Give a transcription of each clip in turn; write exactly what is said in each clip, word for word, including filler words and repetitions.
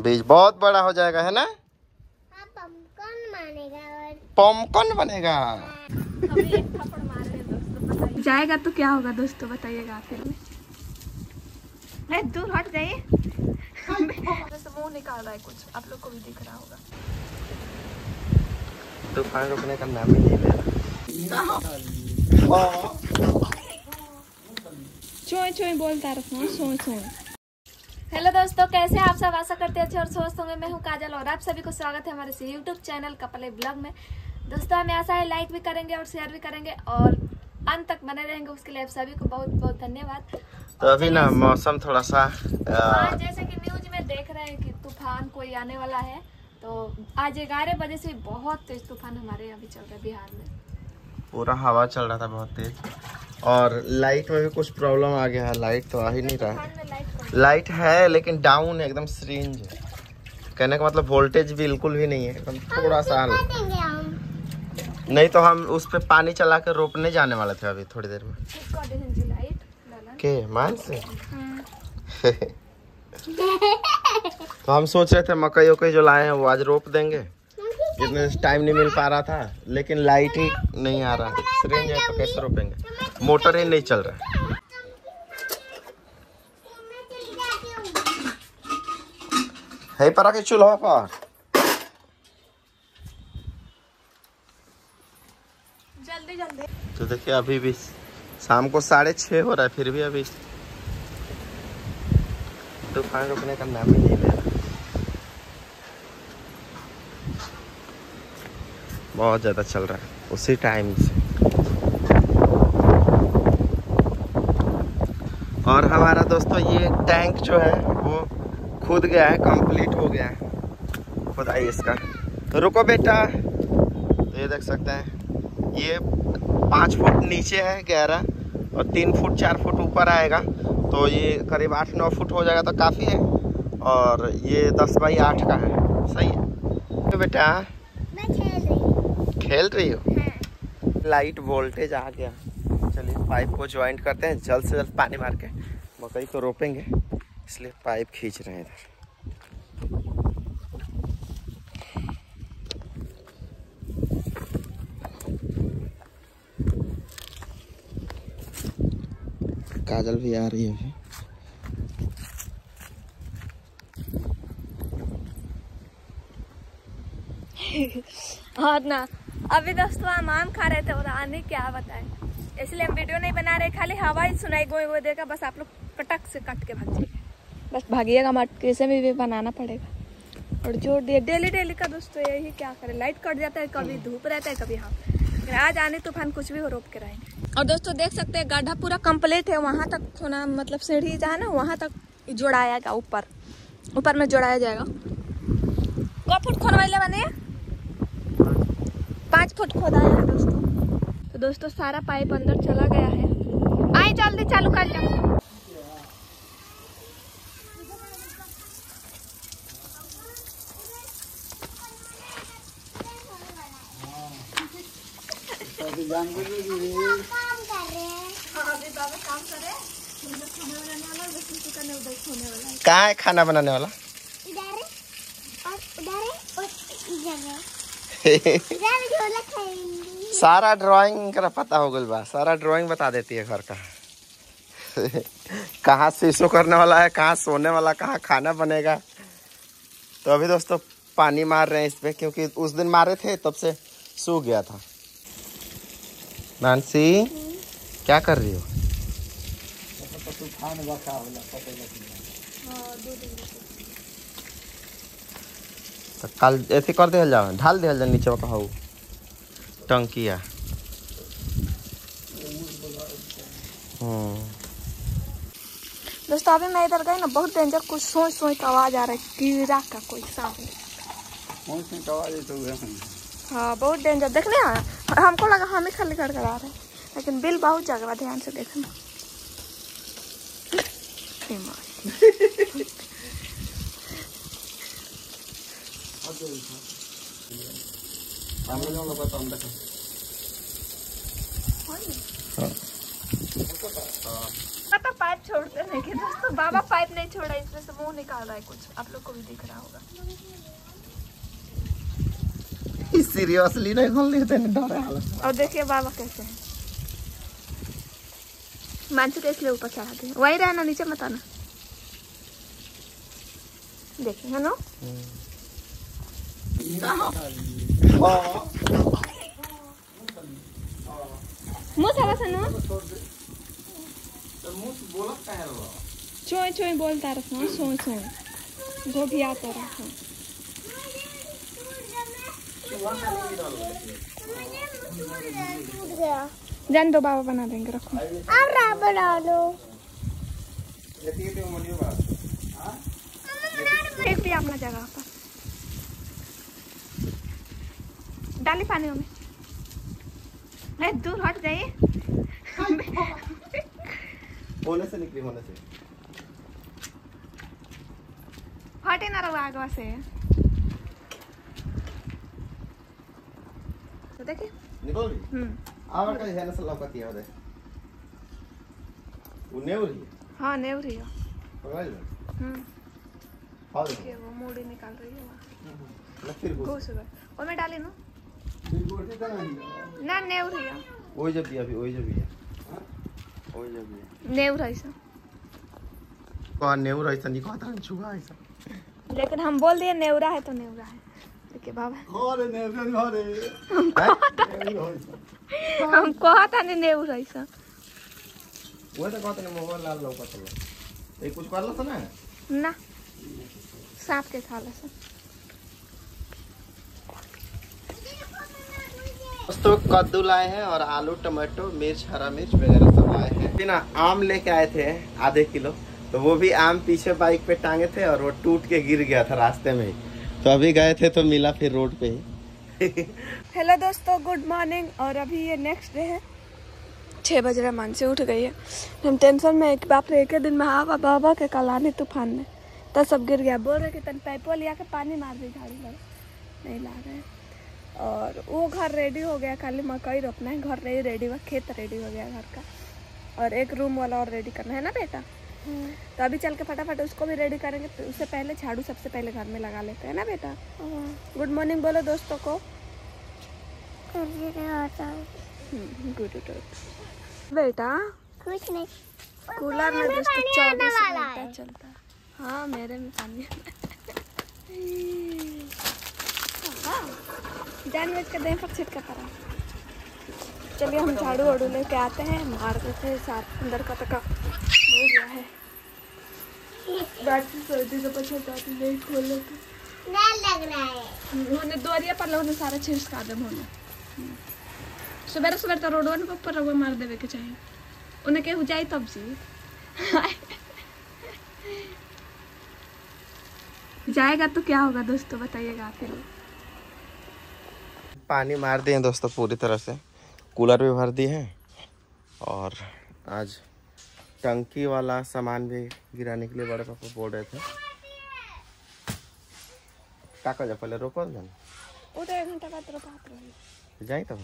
बीज बहुत बड़ा हो जाएगा है ना। पॉपकॉर्न बनेगा। पॉपकॉर्न बनेगा। अभी एक थप्पड़ मार रहे हैं दोस्तों, बताइए जाएगा तो क्या होगा दोस्तों, बताइएगा फिर में। नहीं दूर हट जाइए। दोस्तों मुंह निकाल रहा है कुछ, आप लोग को भी दिख रहा होगा। तूफान रुकने का नाम ही नहीं ले रहा। चोई चोई बोलता रखना, सोई सोई। हेलो दोस्तों, कैसे आप सब, आशा करते हैं अच्छे और स्वस्थ होंगे। मैं हूं काजल और आप सभी को स्वागत है हमारे यूट्यूब चैनल कपले ब्लॉग में। दोस्तों हमें आशा है लाइक भी करेंगे और शेयर भी करेंगे और अंत तक बने रहेंगे, उसके लिए आप सभी को बहुत बहुत धन्यवाद। तो अभी ना मौसम थोड़ा सा हाँ, जैसे कि न्यूज में देख रहे हैं कि तूफान कोई आने वाला है, तो आज ग्यारह बजे से बहुत तेज तूफान हमारे यहाँ भी चल रहा है बिहार में। पूरा हवा चल रहा था बहुत तेज, और लाइट में भी कुछ प्रॉब्लम आ गया है। लाइट तो आ ही नहीं रहा है। लाइट है लेकिन डाउन है, एकदम सिरिंज है। कहने का मतलब वोल्टेज बिल्कुल भी नहीं है, एकदम थोड़ा सा। नहीं तो हम उस पे पानी चला कर रोपने जाने वाले थे अभी थोड़ी देर में। के मान से तो हम सोच रहे थे मकई वकई जो लाए हैं वो आज रोप देंगे, इतने टाइम नहीं मिल पा रहा था, लेकिन लाइट ही नहीं आ रहा। सिरिंज है तो कैसे रोपेंगे, मोटर ही नहीं चल रहा है। पर के चूल्हा पर जल्दी जल्दी। तो देखिए अभी भी शाम को साढ़े छः हो रहा है, फिर भी अभी तूफान रुकने का नाम ही नहीं ले रहा। बहुत ज़्यादा चल रहा है उसी टाइम से। और हमारा दोस्तों ये टैंक जो है वो खुद गया है, कंप्लीट हो गया है खुदाई इसका। तो रुको बेटा, तो ये देख सकते हैं ये पाँच फुट नीचे है गहरा और तीन फुट चार फुट ऊपर आएगा, तो ये करीब आठ नौ फुट हो जाएगा तो काफ़ी है। और ये दस बाई आठ का है, सही है। तो बेटा मैं खेल रही हूँ। खेल रही हो? हाँ। लाइट वोल्टेज आ गया। चलिए पाइप को ज्वाइंट करते हैं, जल्द से जल्द पानी मार के मकई को रोपेंगे, इसलिए पाइप खींच रहे हैं इधर। काजल भी आ रही है अभी। और ना अभी दोस्तों हम आम खा रहे थे और आने क्या बताएं, इसलिए हम वीडियो नहीं बना रहे, खाली हवा ही सुनाई गोई गोई देगा, बस आप लोग कटक से कट के भाग जाइए, बस भागिएगा मत, कैसे में भी बनाना पड़ेगा। और जोर दिए डेली डेली का दोस्तों, यही क्या करे, लाइट कट जाता है, कभी धूप रहता है, कभी हाँ। आज आने तूफान कुछ भी हो रोप के रहेंगे। और दोस्तों देख सकते हैं गड्ढा पूरा कंप्लीट है, वहाँ तक थोड़ा मतलब सीढ़ी जहाँ ना वहाँ तक जोड़ाएगा, ऊपर ऊपर में जोड़ाया जाएगा। कौ फुट खोदवाइले बने, पाँच फुट खोदाया है दोस्तों। तो दोस्तों सारा पाइप अंदर चला गया है। आई जल्दी चालू कर जाओ। कहाँ है खाना बनाने वाला? इधर और उधर और इधर है। सारा ड्राइंग का पता हो गया बा, सारा ड्राइंग बता देती है घर का। कहाँ शीशो करने वाला है, कहाँ सोने वाला, कहाँ खाना बनेगा। तो अभी दोस्तों पानी मार रहे हैं इस पे, क्योंकि उस दिन मारे थे तब से सूख गया था। नानसी क्या कर रही हो? तो कल ऐसे कर दिया जाओ, ढाल दिया जाओ नीचे कहू टंकिया। दोस्तों अभी मैं इधर गई ना, बहुत डेंजर कुछ सोच सोच का आवाज आ रहा है, कीड़ा का कोई सामने। हाँ बहुत डेंजर, देखने हमको लगा हम ही खाली कर करा रहे हैं, लेकिन बिल बहुत जगह, ध्यान से देखना। पाइप छोड़ते नहीं कि दोस्तों, बाबा पाइप नहीं छोड़ा इसमें से मुंह निकाल रहा है कुछ, आप लोग को भी दिख रहा होगा। सीरियसली नहीं खोल लेते डर हालत। और देखिए बाबा कैसे हैं, मानसी को इसलिए ऊपर चढ़ा दी, वही रहना, नीचे मत आना। देखिए है ना, मुँह सारा सनो चोय चोय बोलता रखना, सोय सोय घोघियाता रखना। जान दो, बाबा बना देंगे, रखो। अब बना लो। फेंक दिया अपना जगह पर, डाली पानी में। नहीं, दूर हट जाइए। होने से निकली, होने से हटे ना रहो आगवा से। तो देखिए निकल रही। हम्म आवर का है ना सल्ला का किया दे। वो नेव रही है। हाँ नेव रही है। पकड़ ले। हम्म हां देखिए वो मूड़ी निकाल रही है वहाँ। ना फिर घुस गए और मैं डाली ना गोटी तो नहीं ना नेव रही है। ओई जब भी अभी ओई जब भी है। ओई जब भी है। नेव रही से कौन नेव रही नहीं कहता है छुआ ऐसा। लेकिन हम बोल दिए नेवरा है तो नेवरा है। देखिए बाबा अरे नेव अरे हम कहता नहीं नेव रही से। वो तो कहते हैं मोबाइल लाल लौका चलो। ये कुछ कर लो तो ना ना सांप के खा ले से। दोस्तों कद्दू लाए हैं और आलू टमाटो मिर्च हरा मिर्च वगैरह सब लाए हैं। बिना आम लेके आए थे आधे किलो, तो वो भी आम पीछे बाइक पे टांगे थे और वो टूट के गिर गया था रास्ते में ही। तो अभी गए थे तो मिला फिर रोड पे ही। हेलो दोस्तों, गुड मॉर्निंग। और अभी ये नेक्स्ट डे है, छः बज रहा, मानसी उठ गई है। हम टेंशन में एक बाप रे, एक दिन में हवा बाबा के कल आने तूफान में तो सब गिर गया। बोल रहे कि तन पाइपो लिया के पानी मार दी, झाड़ी लगा नहीं ला रहे। और वो घर रेडी हो गया, खाली मकई रोपना है। घर नहीं रेडी हुआ, खेत रेडी हो गया घर का, और एक रूम वाला और रेडी करना है ना बेटा। तो अभी चल के फटाफट उसको भी रेडी करेंगे। तो उससे पहले झाड़ू सबसे पहले घर में लगा लेते हैं ना बेटा। गुड मॉर्निंग बोलो दोस्तों को। गुड बेटा कुछ नहीं, कूलर में दोस्तों चौबीस घंटा चलता है। हाँ मेरे में पानी जानबूझ के दें पर छिटका पड़ा। चलिए हम झाड़ू वाड़ू लेके आते हैं, मार देते हैं साथ अंदर का तक हो गया है। बैटरी सर्दी से पछताती नहीं खोल लेते डर लग रहा है। उन्होंने दोरिया पर लोगों ने सारा छिड़का दे होने। सवेरे सवेरे तो रोडवन के ऊपर रगो मार देवे के चाहिए, उन्हें के हो जाए तब जी जाएगा तो क्या होगा दोस्तों, बताइएगा आप लोग। पानी मार दिए दोस्तों पूरी तरह से, कूलर भी भर दिए हैं और आज टंकी वाला सामान भी गिराने के लिए बड़े पापा बोल रहे थे। क्या कर जा पहले रोको जाना वो तो एक घंटा बाद रोपात रही जाए तब।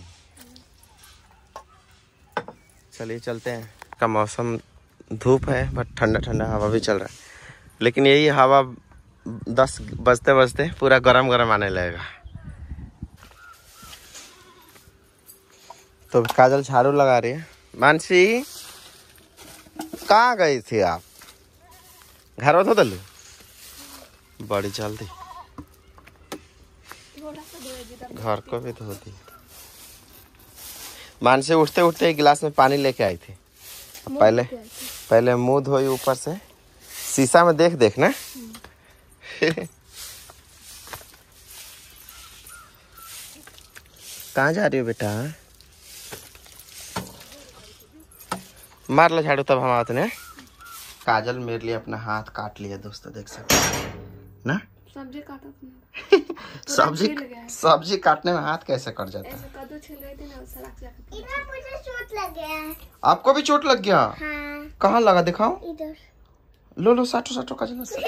चलिए चलते हैं। का मौसम धूप है बट ठंडा ठंडा हवा भी चल रहा है, लेकिन यही हवा दस बजते बजते पूरा गरम गरम आने लगेगा। तो काजल झाड़ू लगा रही है। मानसी कहाँ गई थी आप? घर में तो दलू बड़ी जल्दी, घर को भी धो दी। मानसी उठते उठते एक गिलास में पानी लेके आई थी। पहले पहले मुंह धोई ऊपर से, शीशा में देख देख ना कहाँ जा रही हो बेटा? मार लो झाड़ू तब हम आते ने। काजल मेरे लिए अपना हाथ काट लिया दोस्तों, देख सकते हैं ना। सब्जी काटा सब्जी सब्जी काटने में हाथ कैसे कट जाता है? ऐसे कद्दू छिल रही थी ना, उससे लग जाता। इधर मुझे चोट लग गया है। आपको भी चोट लग गया? हाँ। कहाँ लगा दिखाओ। इधर। लो लो साटो साटो काजल से।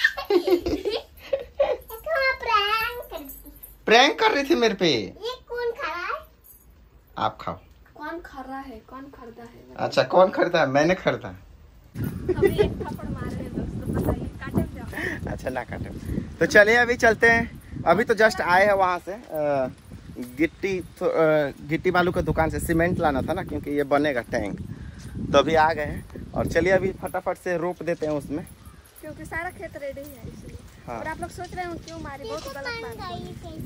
प्रैंक कर रही थी मेरे पे। ये कौन खा रहा है? आप खाओ। कौन खा रहा है, कौन खरीदा है? अच्छा कौन खरीदा है? मैंने खरीदा। अभी एक थप्पड़ मार रहे हैं दोस्तों, बताइए काटे क्या? अच्छा ना काटे। तो चलिए अभी चलते हैं। अभी तो जस्ट आए हैं वहाँ से, आ, गिट्टी तो, आ, गिट्टी बालू का दुकान से सीमेंट लाना था ना, क्योंकि ये बनेगा टैंक। तो अभी आ गए हैं और चलिए अभी फटाफट से रोप देते हैं उसमें, क्योंकि सारा खेत रेडी है इसलिए। हाँ। और आप लोग सोच रहे हो क्यों मारी, बहुत गलत बात है।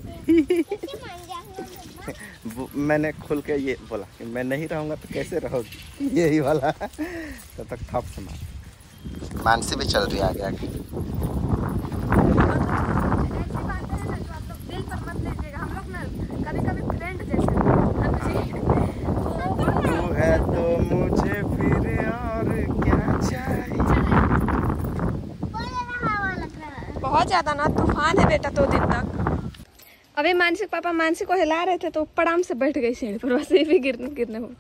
वो मैंने खुल के ये बोला कि मैं नहीं रहूँगा तो कैसे रहोगी, यही वाला। तब तक थप से मार मानसी भी चल रही है आगे आगे। ऐसी बातें हैं ना जो आप लोग दिल पर मत लीजिएगा। हम लोग ना कभी कभी फ्रेंड जैसे तू है तो मुझे फिर और क्या चाहिए। बहुत ज्यादा ना तूफान है बेटा दो दिन तक। अभी मानसी पापा मानसी को हिला रहे थे तो पड़ाम से बैठ गई सीढ़ी पर, वैसे भी गिरने गिरने हो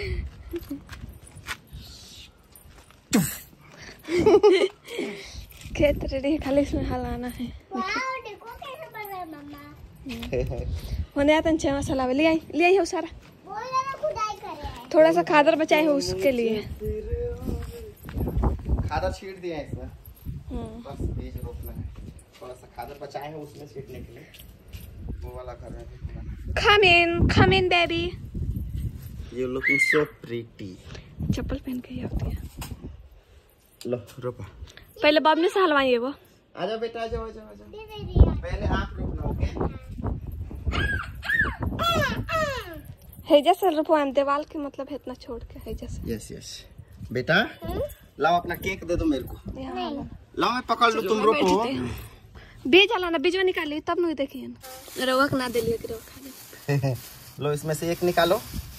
खेत रेडी, खाली इसमें हलाना है। देखो कैसे बन रहा है मम्मा। होने आता छह मसाला ले आई ले आई हो सारा, बोल रहा खुदाई कर रहा है। थोड़ा सा खादर बचाए हो उसके लिए। खादर छीट दिया है इसमें, हम्म। बस बीज रोपना है। थोड़ा सा खादर बचाए हैं उसमें छीटने के लिए, वो वाला कर रहे हैं। Come in, come in baby। You looking so pretty। चप्पल पहन के ही आती है। लो रोपा। पहले बाबने से हलवाइए वो। आजा बेटा आजा आजा आजा। दे दे दिया। पहले आप रोपना, ओके? है जैसे रुपवान देवाल के मतलब है इतना छोड़ के है जैसे। यस यस बेटा, लाओ अपना केक दे दो मेरे को। नहीं लाओ मैं पकड़ लूं, तुम रोको। बीज हलाना, बीज में निकाली तब नहीं देखिए रवा ना दे लिया कि रवा खा ले। लो इसमें से एक निकालो।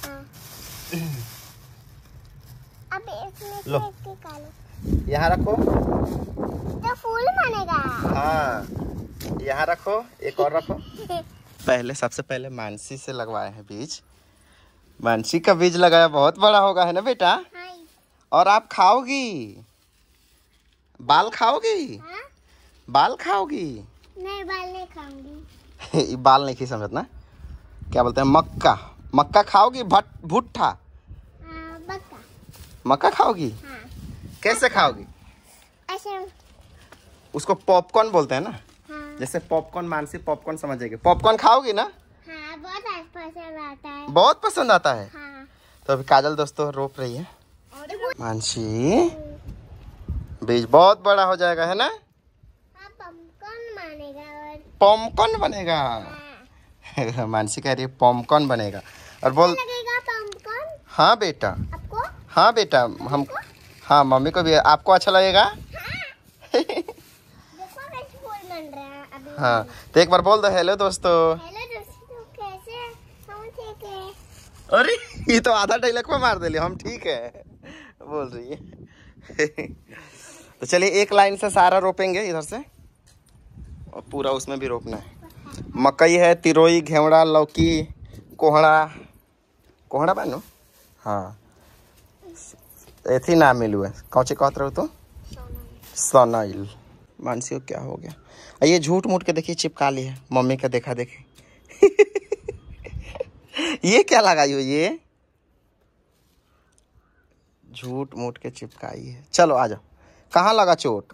अब इसमें लो। से निकालो। यहाँ रखो। तो फूल बनेगा। हाँ यहाँ रखो, एक और रखो। पहले सबसे पहले मानसी से लगवाए हैं बीज। मानसी का बीज लगाया बहुत बड़ा होगा है ना बेटा? हाँ। और आप खाओगी, बाल खाओगी? हाँ? बाल खाओगी? नहीं बाल नहीं खाऊंगी। ये बाल नहीं खी समझना, क्या बोलते हैं, मक्का। मक्का खाओगी? भट भुट्टा हाँ, बक्का। मक्का खाओगी? हाँ। कैसे खाओगी? ऐसे। उसको पॉपकॉर्न बोलते हैं ना। हाँ। जैसे पॉपकॉर्न, मानसी पॉपकॉर्न समझेगी। पॉपकॉर्न खाओगी ना? हाँ बहुत पसंद आता है। बहुत पसंद आता है। हाँ। तो अभी काजल दोस्तों रोप रही है। मानसी बीज बहुत बड़ा हो जाएगा है ना? पॉपकॉर्न बनेगा और पॉपकॉर्न बनेगा। हाँ। मानसी कह रही है पॉपकॉर्न बनेगा और बोल लगेगा पॉपकॉर्न हाँ बेटा। आपको? हाँ बेटा हम हाँ मम्मी को भी। आपको अच्छा लगेगा? देखो कैसे फूल बन रहा है अभी। हाँ तो एक बार बोल दो हेलो दोस्तों। हेलो दोस्तों, कैसे हम ठीक है? अरे ये तो आधा डायलॉग में मार दिली, हम ठीक है बोल रही है। तो चलिए एक लाइन से सारा रोपेंगे इधर से और पूरा उसमें भी रोपना है। मकई है, तिरोई, घेवड़ा, लौकी, कोहड़ा। कोहड़ा बानो हाँ एथी नाम मिलू है। कौन सी कहते रहो तो? सोनाइल। मानसी को क्या हो गया? ये झूठ मूठ के देखिए चिपका ली है, मम्मी का देखा देखी। ये क्या लगाई हो? ये झूठ मूठ के चिपकाई है। चलो आ जाओ। कहाँ लगा चोट?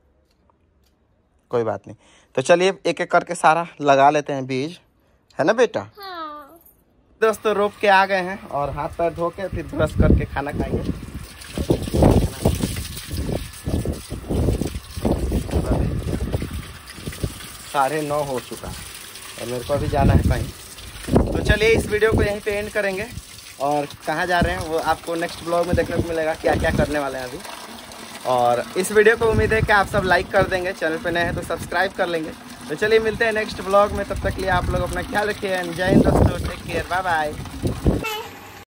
कोई बात नहीं। तो चलिए एक एक करके सारा लगा लेते हैं बीज, है ना बेटा? हाँ। दोस्तों रोप के आ गए हैं और हाथ पैर धो के फिर ब्रश करके खाना खाएंगे। साढ़े नौ हो चुका और मेरे को अभी जाना है कहीं। तो चलिए इस वीडियो को यहीं पे एंड करेंगे और कहाँ जा रहे हैं वो आपको नेक्स्ट ब्लॉग में देखने को मिलेगा, क्या क्या करने वाले हैं अभी। और इस वीडियो को उम्मीद है कि आप सब लाइक कर देंगे, चैनल पे नए हैं तो सब्सक्राइब कर लेंगे। तो चलिए मिलते हैं नेक्स्ट ब्लॉग में, तब तक के लिए आप लोग अपना ख्याल रखिए। जय हिंद दोस्तों, टेक केयर, बाय बाय।